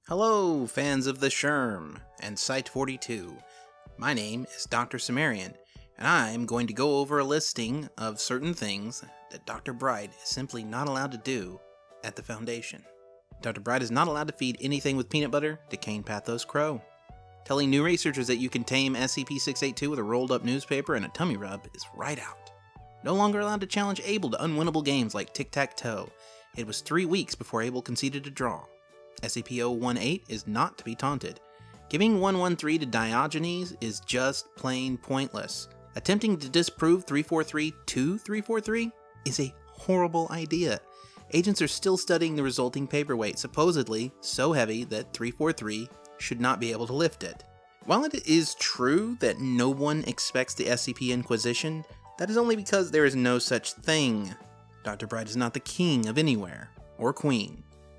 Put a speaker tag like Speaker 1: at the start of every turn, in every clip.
Speaker 1: Hello, fans of TheeSherm and Site42. My name is Dr. Sumerian, and I'm going to go over a listing of certain things that Dr. Bright is simply not allowed to do at the Foundation. Dr. Bright is not allowed to feed anything with peanut butter to Cain Pathos Crow. Telling new researchers that you can tame SCP-682 with a rolled up newspaper and a tummy rub is right out. No longer allowed to challenge Abel to unwinnable games like tic-tac-toe. It was 3 weeks before Abel conceded a draw. SCP-018 is not to be taunted. Giving 113 to Diogenes is just plain pointless. Attempting to disprove 343 to 343 is a horrible idea. Agents are still studying the resulting paperweight, supposedly so heavy that 343 should not be able to lift it. While it is true that no one expects the SCP Inquisition, that is only because there is no such thing. Dr. Bright is not the king of anywhere, or queen.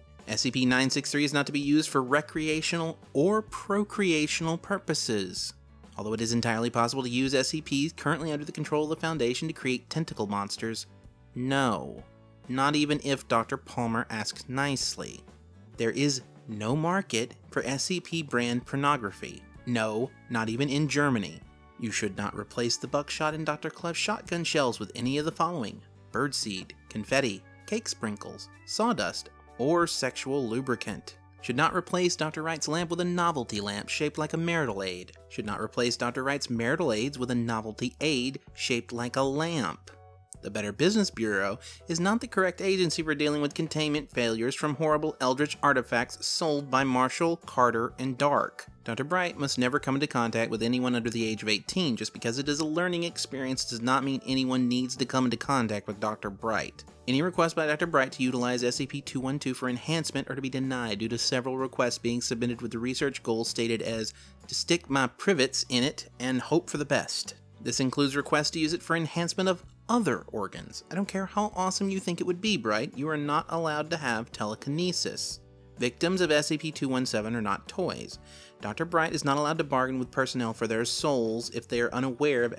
Speaker 1: SCP-963 is not to be used for recreational or procreational purposes. Although it is entirely possible to use SCPs currently under the control of the Foundation to create tentacle monsters, no. Not even if Dr. Palmer asks nicely. There is no market for SCP brand pornography. No, not even in Germany. You should not replace the buckshot in Dr. Clef's shotgun shells with any of the following: birdseed, confetti, cake sprinkles, sawdust, or sexual lubricant. Should not replace Dr. Wright's lamp with a novelty lamp shaped like a marital aid. Should not replace Dr. Wright's marital aids with a novelty aid shaped like a lamp. The Better Business Bureau is not the correct agency for dealing with containment failures from horrible eldritch artifacts sold by Marshall, Carter, and Dark. Dr. Bright must never come into contact with anyone under the age of 18. Just because it is a learning experience does not mean anyone needs to come into contact with Dr. Bright. Any request by Dr. Bright to utilize SCP-212 for enhancement are to be denied due to several requests being submitted with the research goals stated as to stick my privets in it and hope for the best. This includes requests to use it for enhancement of other organs. I don't care how awesome you think it would be, Bright, you are not allowed to have telekinesis. Victims of SCP-217 are not toys. Dr. Bright is not allowed to bargain with personnel for their souls if they are unaware of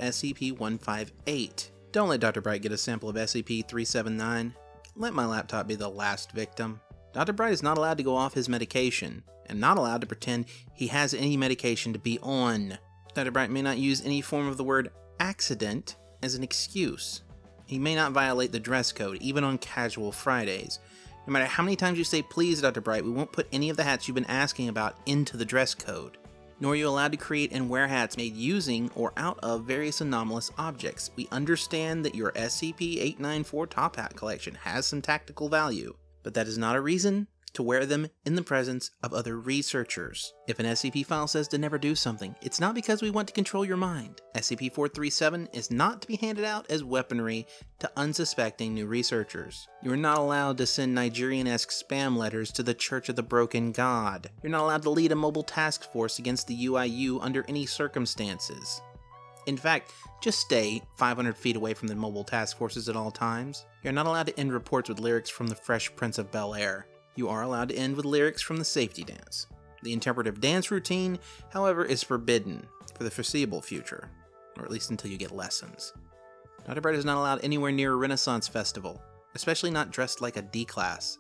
Speaker 1: SCP-158. Don't let Dr. Bright get a sample of SCP-379. Let my laptop be the last victim. Dr. Bright is not allowed to go off his medication, and not allowed to pretend he has any medication to be on. Dr. Bright may not use any form of the word accident as an excuse. He may not violate the dress code, even on casual Fridays. No matter how many times you say, "Please, Dr. Bright, we won't put any of the hats you've been asking about into the dress code." Nor are you allowed to create and wear hats made using or out of various anomalous objects. We understand that your SCP-894 Top Hat collection has some tactical value, but that is not a reason to wear them in the presence of other researchers. If an SCP file says to never do something, it's not because we want to control your mind. SCP-437 is not to be handed out as weaponry to unsuspecting new researchers. You are not allowed to send Nigerian-esque spam letters to the Church of the Broken God. You're not allowed to lead a mobile task force against the UIU under any circumstances. In fact, just stay 500 feet away from the mobile task forces at all times. You're not allowed to end reports with lyrics from the Fresh Prince of Bel-Air. You are allowed to end with lyrics from the safety dance. The interpretive dance routine, however, is forbidden for the foreseeable future, or at least until you get lessons. Dr. Bright is not allowed anywhere near a Renaissance festival, especially not dressed like a D-class.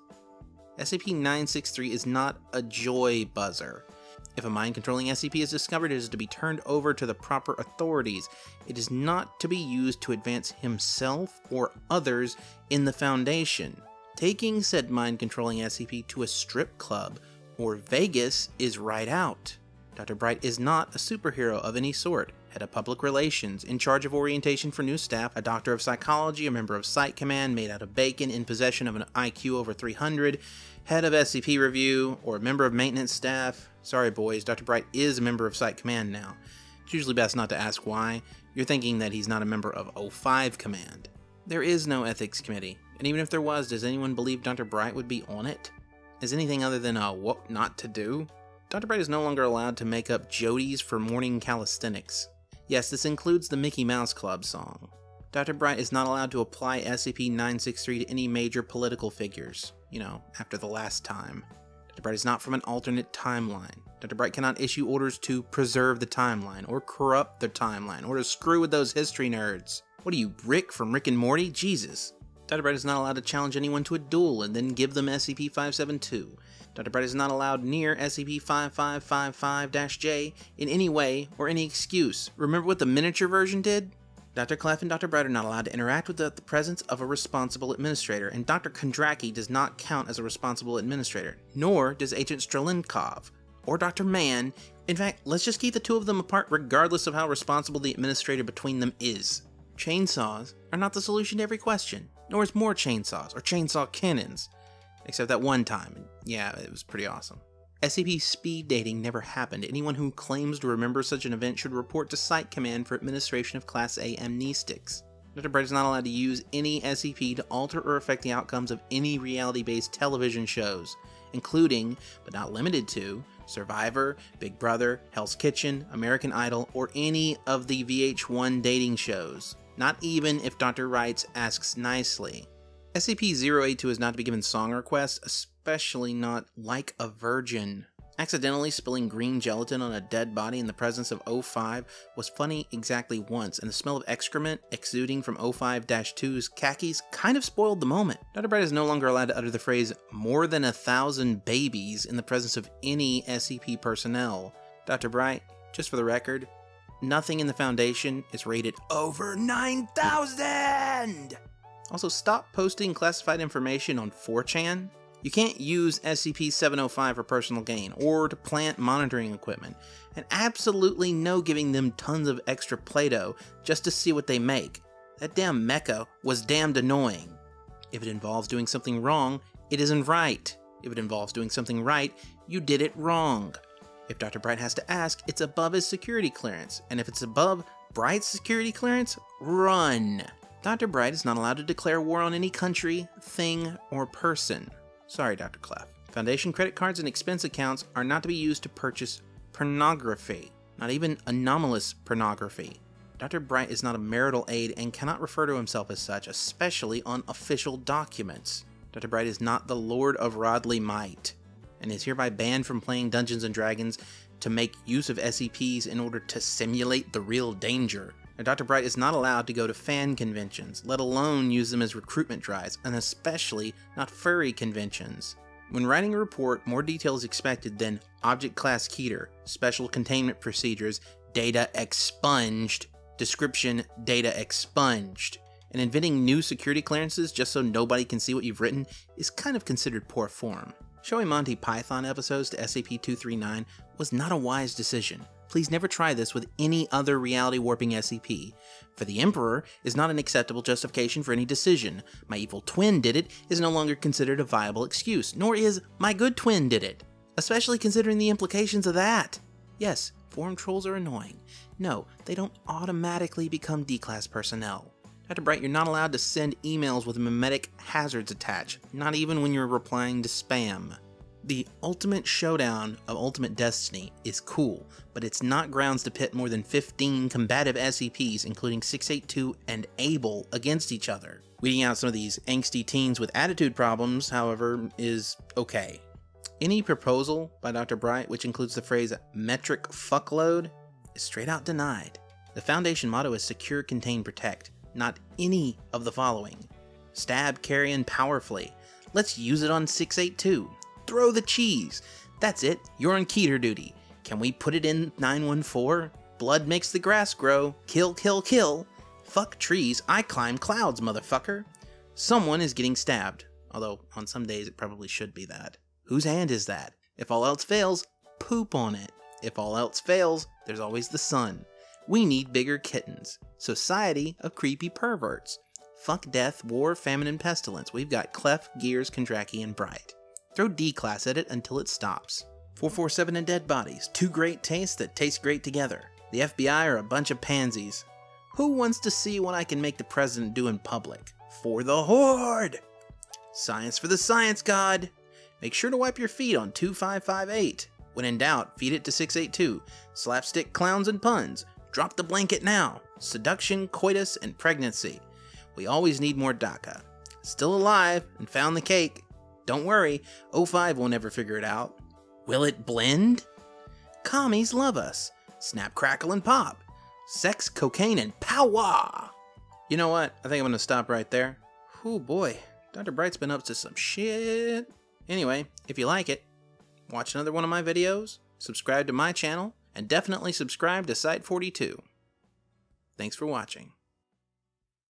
Speaker 1: SCP-963 is not a joy buzzer. If a mind-controlling SCP is discovered, it is to be turned over to the proper authorities. It is not to be used to advance himself or others in the Foundation. Taking said mind-controlling SCP to a strip club or Vegas is right out. Dr. Bright is not a superhero of any sort. Head of Public Relations, in charge of orientation for new staff, a doctor of psychology, a member of Site Command made out of bacon, in possession of an IQ over 300, head of SCP Review, or a member of maintenance staff. Sorry boys, Dr. Bright is a member of Site Command now. It's usually best not to ask why. You're thinking that he's not a member of O5 Command. There is no ethics committee. And even if there was, does anyone believe Dr. Bright would be on it? As anything other than a what not to do? Dr. Bright is no longer allowed to make up jodies for morning calisthenics. Yes, this includes the Mickey Mouse Club song. Dr. Bright is not allowed to apply SCP-963 to any major political figures, after the last time. Dr. Bright is not from an alternate timeline. Dr. Bright cannot issue orders to preserve the timeline, or corrupt the timeline, or to screw with those history nerds. What are you, Rick from Rick and Morty? Jesus. Dr. Bright is not allowed to challenge anyone to a duel and then give them SCP-572. Dr. Bright is not allowed near SCP-5555-J in any way or any excuse. Remember what the miniature version did? Dr. Clef and Dr. Bright are not allowed to interact without the presence of a responsible administrator, and Dr. Kondraki does not count as a responsible administrator, nor does Agent Strelinkov, or Dr. Mann. In fact, let's just keep the two of them apart regardless of how responsible the administrator between them is. Chainsaws are not the solution to every question, nor is more chainsaws or chainsaw cannons. Except that one time. Yeah, it was pretty awesome. SCP speed dating never happened. Anyone who claims to remember such an event should report to Site Command for administration of Class A amnestics. Dr. Bright is not allowed to use any SCP to alter or affect the outcomes of any reality-based television shows, including, but not limited to, Survivor, Big Brother, Hell's Kitchen, American Idol, or any of the VH1 dating shows. Not even if Dr. Wright asks nicely. SCP-082 is not to be given song requests, especially not Like a Virgin. Accidentally spilling green gelatin on a dead body in the presence of O5 was funny exactly once, and the smell of excrement exuding from O5-2's khakis kind of spoiled the moment. Dr. Bright is no longer allowed to utter the phrase, "more than 1,000 babies" in the presence of any SCP personnel. Dr. Bright, just for the record, nothing in the Foundation is rated over 9,000! Also, stop posting classified information on 4chan. You can't use SCP-705 for personal gain, or to plant monitoring equipment, and absolutely no giving them tons of extra Play-Doh just to see what they make. That damn mecha was damned annoying. If it involves doing something wrong, it isn't right. If it involves doing something right, you did it wrong. If Dr. Bright has to ask, it's above his security clearance, and if it's above Bright's security clearance, run. Dr. Bright is not allowed to declare war on any country, thing, or person. Sorry, Dr. Clef. Foundation credit cards and expense accounts are not to be used to purchase pornography, not even anomalous pornography. Dr. Bright is not a marital aid and cannot refer to himself as such, especially on official documents. Dr. Bright is not the Lord of Rodley Might, and is hereby banned from playing Dungeons & Dragons to make use of SCPs in order to simulate the real danger. And Dr. Bright is not allowed to go to fan conventions, let alone use them as recruitment drives, and especially not furry conventions. When writing a report, more detail is expected than Object Class Keter, Special Containment Procedures, Data Expunged, Description, Data Expunged. And inventing new security clearances just so nobody can see what you've written is kind of considered poor form. Showing Monty Python episodes to SCP-239 was not a wise decision. Please never try this with any other reality warping SCP. For the Emperor is not an acceptable justification for any decision. My evil twin did it is no longer considered a viable excuse, nor is my good twin did it. Especially considering the implications of that. Yes, form trolls are annoying. No, they don't automatically become D-class personnel. Dr. Bright, you're not allowed to send emails with mimetic hazards attached, not even when you're replying to spam. The ultimate showdown of Ultimate Destiny is cool, but it's not grounds to pit more than 15 combative SCPs, including 682 and Able, against each other. Weeding out some of these angsty teens with attitude problems, however, is okay. Any proposal by Dr. Bright, which includes the phrase metric fuckload, is straight out denied. The Foundation motto is Secure, Contain, Protect, not any of the following. Stab, carry, and powerfully. Let's use it on 682. Throw the cheese. That's it, you're on Keter duty. Can we put it in 914? Blood makes the grass grow. Kill, kill, kill. Fuck trees, I climb clouds, motherfucker. Someone is getting stabbed. Although, on some days it probably should be that. Whose hand is that? If all else fails, poop on it. If all else fails, there's always the sun. We need bigger kittens. Society of creepy perverts. Fuck death, war, famine, and pestilence. We've got Clef, Gears, Kondraki, and Bright. Throw D-class at it until it stops. 447 and dead bodies. Two great tastes that taste great together. The FBI are a bunch of pansies. Who wants to see what I can make the president do in public? For the Horde! Science for the science god! Make sure to wipe your feet on 2558. When in doubt, feed it to 682. Slapstick clowns and puns. Drop the blanket now. Seduction, coitus, and pregnancy. We always need more DACA. Still alive and found the cake. Don't worry, O5 will never figure it out. Will it blend? Commies love us. Snap, crackle, and pop. Sex, cocaine, and pow-wah! You know what? I think I'm gonna stop right there. Oh boy, Dr. Bright's been up to some shit. Anyway, if you like it, watch another one of my videos, subscribe to my channel, and definitely subscribe to Site 42. Thanks for watching.